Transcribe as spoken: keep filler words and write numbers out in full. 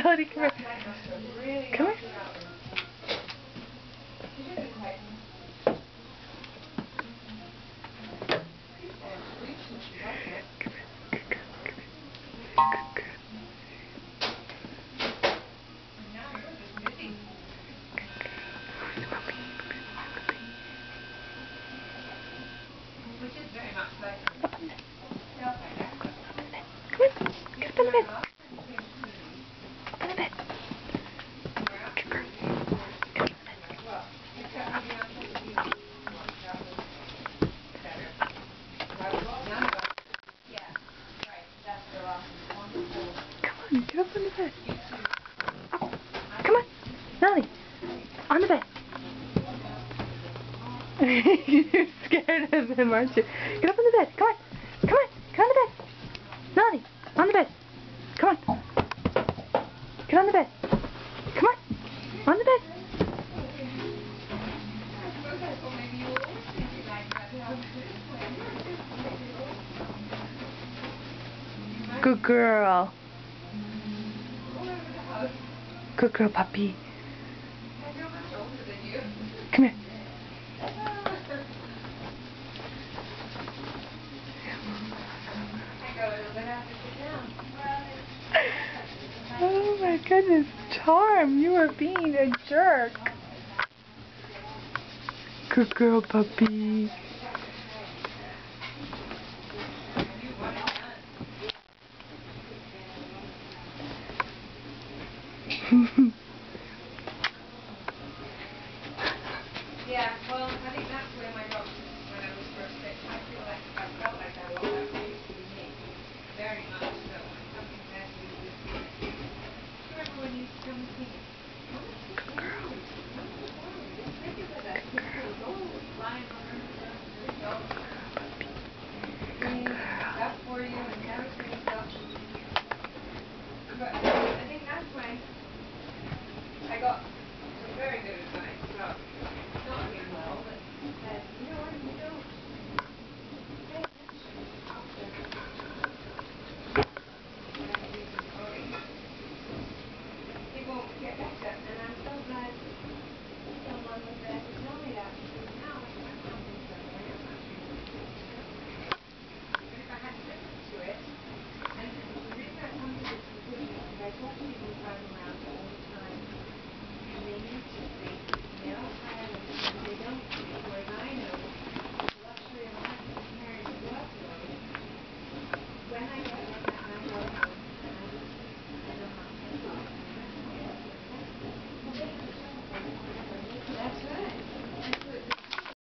Melody, come here. Come here. Which is very much like Up on the bed. Come on. Get up on the bed. Up on the bed. Good girl. Get up on the bed. Come on, get up on the bed. Up. Come on. Melanie. On the bed. You're scared of him, aren't you? Get up on the bed. Come on. Come on. Get on the bed. Melanie, on the bed. Come on. Get on the bed. Come on. On the bed. Good girl. Good girl, puppy. Come here. Oh my goodness, Charm, you are being a jerk. Good girl, puppy. Yeah, well, I think that's where my dog, when I was first sick, I feel like I felt like I was that way to me. Very much so. Something that you remember when you used to come and see me?